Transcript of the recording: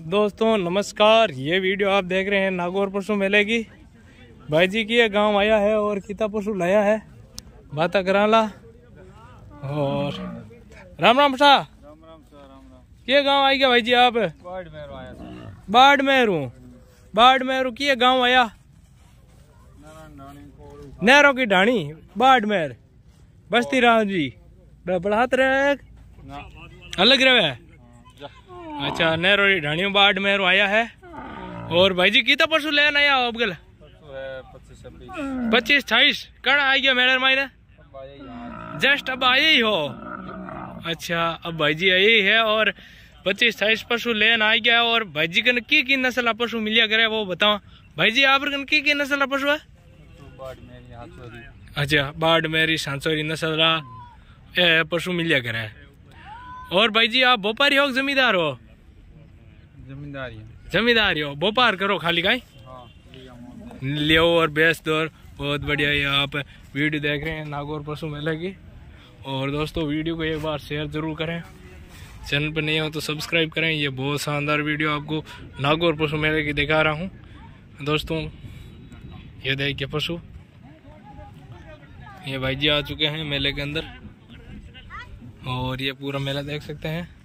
दोस्तों नमस्कार, ये वीडियो आप देख रहे हैं नागौर पशु मेले की। भाई जी की गांव आया है और किता पशु लाया है बाता कराला। और राम राम शाह, ये गांव आई गया भाई जी आप? बाड़मेर की गांव आया, नहरों की ढाणी बाड़मेर बस्ती राम जी बढ़ात रहे अलग रहे। अच्छा, नहरों की ढाणी बाड़मेर आया है। और भाई जी कितना पशु लेना आया अब गल? 25-28 कण आ गया मेरे मायने जस्ट अब आए ही हो। अच्छा, अब भाई जी आई है और 25-28 पशु लेन आ गया। और भाई जी कन की नस्ल पशु मिलिया करे वो बताओ भाई जी, आप कन की नस्ल पशु है? अच्छा, बाड़मेरी सांसोरी नस्ल पशु मिलिया करे। और भाई जी आप व्यापारी हो जमींदार हो? जमींदारी हो, व्यापार करो खाली का लियो और बेच दो। बहुत बढ़िया, ये आप वीडियो देख रहे हैं नागौर पशु मेले की। और दोस्तों वीडियो को एक बार शेयर जरूर करें, चैनल पर नहीं हो तो सब्सक्राइब करें। ये बहुत शानदार वीडियो आपको नागौर पशु मेले की दिखा रहा हूँ। दोस्तों ये देखिए पशु, ये भाई जी आ चुके हैं मेले के अंदर और ये पूरा मेला देख सकते हैं।